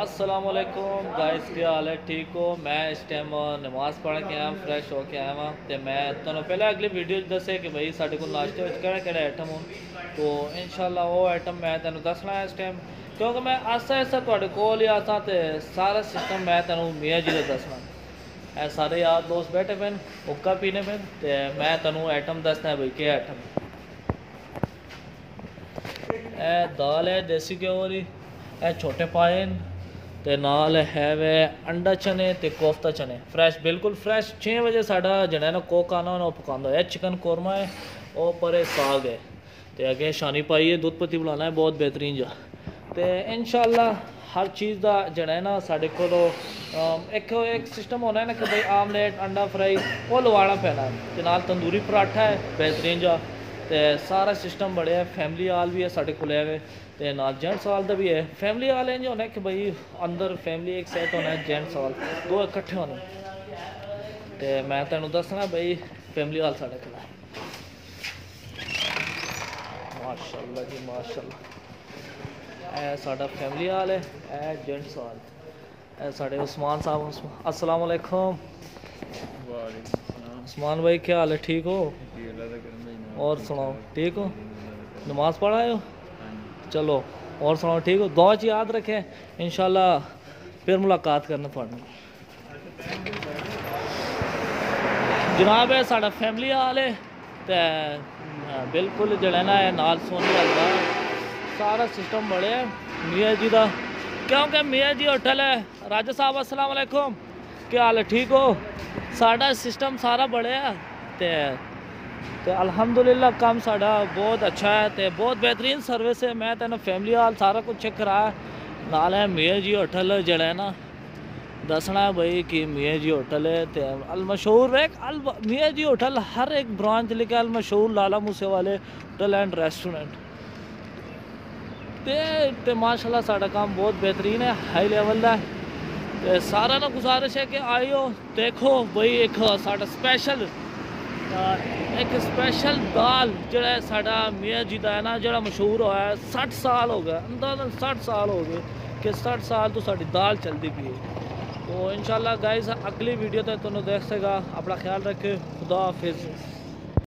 अस्सलाम वालेकुम गाइस, क्या हाल है? ठीक हो? मैं इस टाइम नमाज़ पढ़ के आया, फ्रैश होके आया वहाँ तो मैं तुहानू पहले अगली वीडियो दसे कि भाई साढ़े को नाश्ते में केड़े आइटम हो, तो इंशाल्लाह वो आइटम मैं तेन दसना है इस टाइम, क्योंकि मैं आस्ता आस्ता तुहाडे कोल ही आसा तो सारा सिस्टम मैं तेन मियाँ जी का दसना। ए सारे यार दोस्त बैठे पे हुक्का पीने पे तो मैं तेन आइटम दसना है भाई क्या आइटम। ए दाल है देसी घ्यो वाली, ए छोटे पाए ते नाल है वे अंडा चने ते कोफ्ता चने फ्रैश, बिल्कुल फ्रैश। 6 बजे साडा जड़ा ना कोक आना ना पकांदा है। चिकन कौरमा है और परे साग है ते अगे शानी पाई है, दूध पत्ती बनाना है बहुत बेहतरीन जा। ते इंशाल्लाह हर चीज़ का जड़ा है ना साढ़े को एक सिस्टम होना है ना कि भाई आमलेट अंडा फ्राई वो लवाना पैना है ते नाल तंदूरी पराठा है बेहतरीन जा। तो सारा सिस्टम बढ़िया है। फैमिली हाल भी है साढ़े को ते नाल जेंट्स हाल का भी है। फैमिली हाल इंज होना है कि भाई अंदर फैमिली एक सेट होना है, जेंट्स हाल दो इकट्ठे होने। तो मैं तेन दसना भाई फैमिली हाल साढ़े को माशाल्लाह जी माशाल्लाह। ए साढ़ा फैमिली हाल है, ए जेंट्स हाल, ए साढ़े उस्मान साहब। अस्सलाम वालेकुम उस्मान भाई, क्या हाल है? ठीक हो? और सुनाओ ठीक हो? नमाज पढ़ आए हो? चलो और सुनाओ ठीक हो? दुआ च याद रखें, इंशाल्लाह फिर मुलाकात करना थोड़े जनाब। है साढ़ा फैमिली हाल है तो बिल्कुल जड़ा ना है नाल सोनी हलवा सारा सिस्टम बड़े मियाँ जी का, क्योंकि मियाँ जी होटल है। राजा साहब अस्सलाम वालेकुम, क्या हाल है? ठीक हो? साढ़ा सिस्टम सारा बड़े है तो अल्हम्दुलिल्लाह काम साढ़ा बहुत अच्छा है तो बहुत बेहतरीन सर्विस है। मैं तेन फैमिली हाल सारा कुछ चेक कराया नाल है। मियाँ जी होटल जड़ा है ना दसना है भाई कि मियाँ जी होटल है तो अल मशहूर एक मियाँ जी होटल हर एक ब्रांच लिखे अल मशहूर लाला मूसे वाले होटल एंड रेस्टोरेंट ते माशाल्लाह साढ़ा काम बहुत बेहतरीन है, हाई लेवल का है। सारा ना गुजारिश है कि आइयो देखो भाई एक साढ़ा स्पेशल दाल जड़ा साढ़ा मियाँ जी का है ना जड़ा मशहूर होया है। 60 साल हो गए, अंदाज़ा 60 साल हो गए कि 60 साल तो साड़ी दाल चलती पी है। तो इंशाल्लाह गाइस अगली वीडियो तक तुम देख सकेगा। अपना ख्याल रखे, खुदा हाफिज़।